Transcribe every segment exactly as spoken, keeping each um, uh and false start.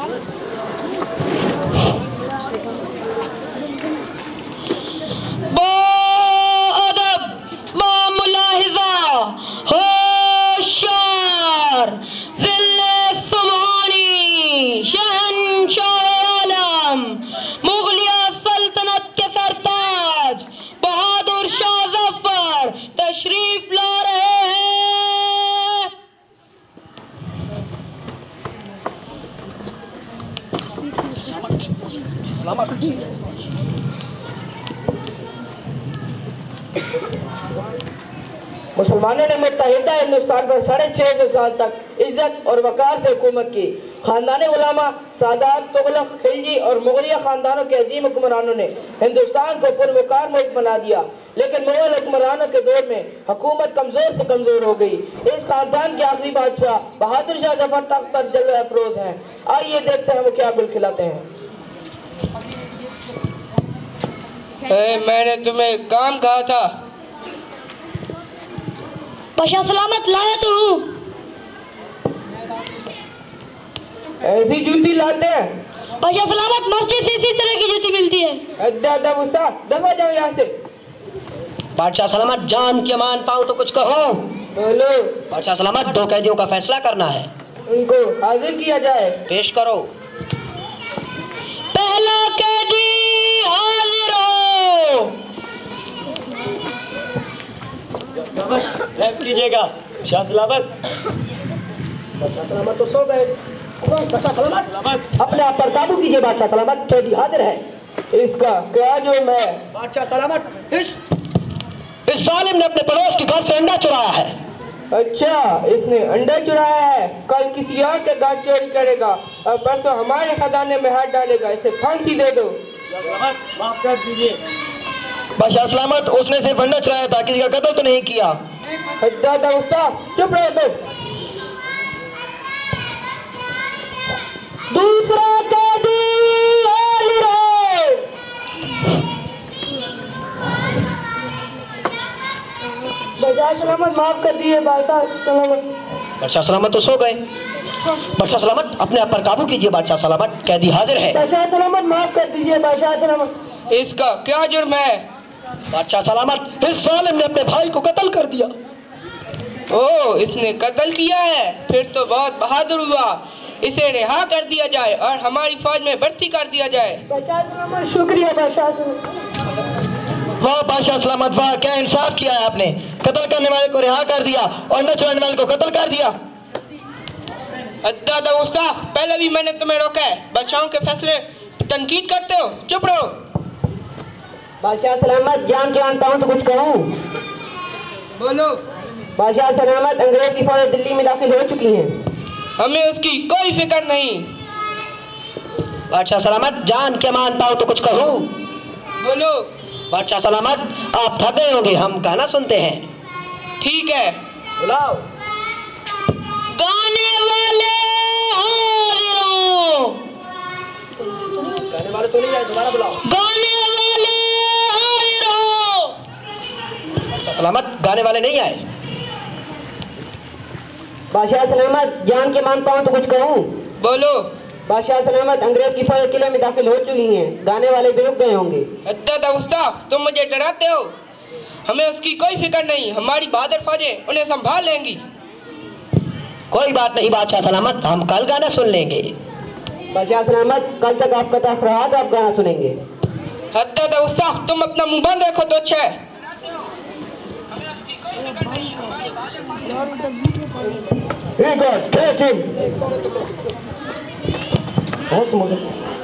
बाअदब, बामुलाहिज़ा, होशियार, ज़िल्ले सुब्हानी, शहंशाह आलम, मुगलिया सल्तनत के सरताज बहादुर शाह जफर तशरीफ ला रहे हैं। मुसलमानों ने मुत्तहिदा हिंदुस्तान पर साढ़े छह सौ साल तक इज्जत और वकार से हुकूमत की। खानदान उलामा, सादात, तुगलक, खिलजी और मुगलिया खानदानों के अजीम हुक्मरानों ने हिंदुस्तान को पुरवकार मुल्क बना दिया, लेकिन मुगल हुक्मरानों के दौर में हुकूमत कमजोर से कमजोर हो गई। इस खानदान के आखिरी बादशाह बहादुर शाह जफर तख्त पर जलवा अफरोज हैं। आइए देखते हैं वो क्या गुल खिलाते हैं। ए, मैंने तुम्हें काम कहा था। बादशाह सलामत लाया तो हूँ। ऐसी जूती लाते हैं? बादशाह सलामत मस्जिद से इसी तरह की जूती मिलती है। दफा जाओ यहाँ से। बादशाह सलामत, जान की अमान पाऊँ तो कुछ कहो। बोलो। बादशाह सलामत, दो कैदियों का फैसला करना है। उनको हाजिर किया जाए। पेश करो। पहला कैदी हाजिर हो। कीजिएगा शाह सलामत। बादशाह सलामत तो सो गए। बादशाह सलामत अपने आप पर काबू कीजिए। बादशाह सलामत, कैदी हाजिर है। इसका क्या जुर्म है? बादशाह सलामत, इस इस जालिम ने अपने पड़ोस के घर से अंडा चुराया है। अच्छा, इसने अंडा चुराया है। कल किसी और के घर चोरी करेगा और परसों हमारे खजाने में हाथ डालेगा। इसे फांसी दे दो। माफ कर दीजिए। बादशाह सलामत, उसने सिर्फ अंडा चुराया था, किसी का कत्ल तो नहीं किया। दादा उस्ताद, चुप रहो दो। दूसरा कैदी हाजिर है। बादशाह सलामत, माफ कर दीजिए। बादशाह सलामत। बादशाह सलामत तो सो गए। बादशाह सलामत, अपने आप पर काबू कीजिए। बादशाह सलामत, कैदी हाजिर है। बादशाह सलामत, माफ कर दीजिए। बादशाह सलामत। इसका क्या जुर्म है? बादशाह सलामत, इस जालिम ने अपने भाई को कत्ल कर दिया। ओ, इसने कत्ल किया है? फिर तो बहुत बहादुर हुआ। इसे रिहा कर दिया जाए और हमारी फौज में भर्ती कर दिया जाए। बादशाह सलामत, शुक्रिया बादशाह सलामत। वाह बादशाह सलामत, वाह, क्या इंसाफ किया है आपने। कत्ल करने वाले को रिहा कर दिया और न चुराने वाले को कत्ल कर दिया। दादा उस्ताद, पहले भी मैंने तुम्हें रोका है। बादशाहों के फैसले तनकीद करते हो। चुप रहो। बादशाह सलामत, जान जान पाऊँ तो कुछ कहूँ। बोलो। बादशाह सलामत, अंग्रेज की फौज दिल्ली में दाखिल हो चुकी है। हमें उसकी कोई फिक्र नहीं। बादशाह सलामत, जान के मान पाओ तो कुछ कहो। बोलो। बादशाह सलामत, आप थक गए होंगे, हम गाना सुनते हैं। ठीक है, बुलाओ। गाने वाले हाजिर हो। गाने वाले तो नहीं आए, दोबारा बुलाओ। गाने वाले हाजिर हो। बादशाह सलामत, गाने वाले नहीं आए। बादशाह सलामत, जान के मान पाऊँ तो कुछ कहूँ। बोलो। बादशाह सलामत, अंग्रेज की फौज किले में दाखिल हो चुकी हैं। गाने वाले भी रुक गए होंगे। दादा उस्ताद, तुम मुझे डराते हो। हमें उसकी कोई फिक्र नहीं। हमारी बहादुर फौजें उन्हें संभाल लेंगी। कोई बात नहीं बादशाह सलामत, हम कल गाना सुन लेंगे। बादशाह सलामत, कल तक आपका तख्त रहा तो आप गाना सुनेंगे। दादा उस्ताद, तुम अपना मुंह बंद रखो तो अच्छा है। Hey guys, catch him! बहुत समझो।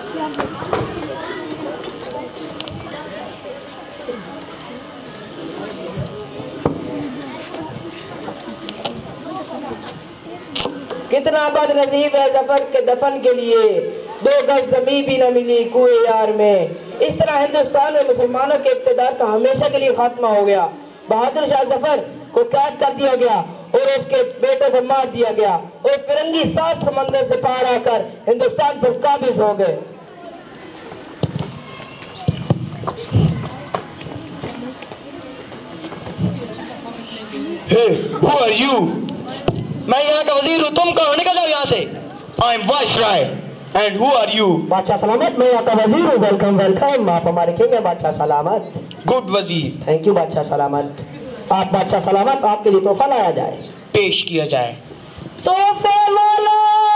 कितना बदनसीब है जफर के दफन के लिए, दो गज जमीन भी न मिली कुएं यार में। इस तरह हिंदुस्तान में मुसलमानों के इक़्तिदार का हमेशा के लिए खात्मा हो गया। बहादुर शाह जफर को कैद कर दिया गया और उसके बेटों को मार दिया गया और फिरंगी सात समंदर से पार आकर हिंदुस्तान पर काबिज हो गए। Hey, who are you? मैं यहाँ का वजीर हूँ, तुम कौन? निकल जाओ यहाँ से। I am Viceroy. And who are you? बादशाह सलामत, मैं आपका वजीर हूँ। Welcome welcome. आप हमारे किंग हैं बादशाह सलामत। Good वजीर। थैंक यू बादशाह सलामत। आप बादशाह सलामत, आपके लिए तोहफा लाया जाए। पेश किया जाए। तोहफे वाला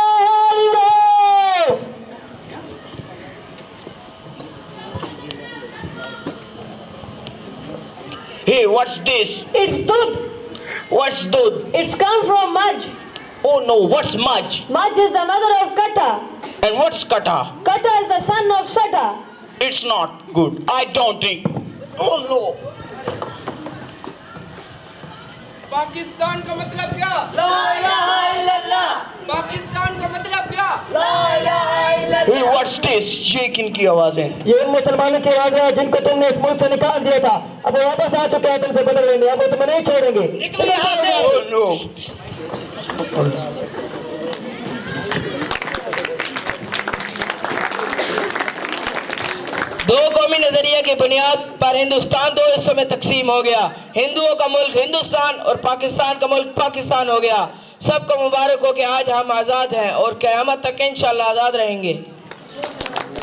Hey, what's this? It's Dud. What's dud? It's come from Maj. Oh no, what's Maj? Maj is the mother of Kata. And what's kata? Kata is the son of Sata. It's not good. I don't drink. Oh no. Pakistan का मतलब क्या? ला इलाहा इल्लल्लाह। पाकिस्तान का मतलब क्या? ला इलाहा इल्लल्लाह। Hey, what's this? ये किनकी आवाज है? ये उन मुसलमानों की आवाज है जिनको तुमने इस मुल्क से निकाल दिया था। अब वो वापस आ चुके हैं तुमसे बदल लेने। अब वो तुम्हें नहीं छोड़ेंगे। Oh no. दो कौमी नजरिया की बुनियाद पर हिंदुस्तान दो हिस्सों में तकसीम हो गया। हिंदुओं का मुल्क हिंदुस्तान और पाकिस्तान का मुल्क पाकिस्तान हो गया। सबको मुबारक हो कि आज हम आज़ाद हैं और क़यामत तक इंशाअल्लाह आज़ाद रहेंगे।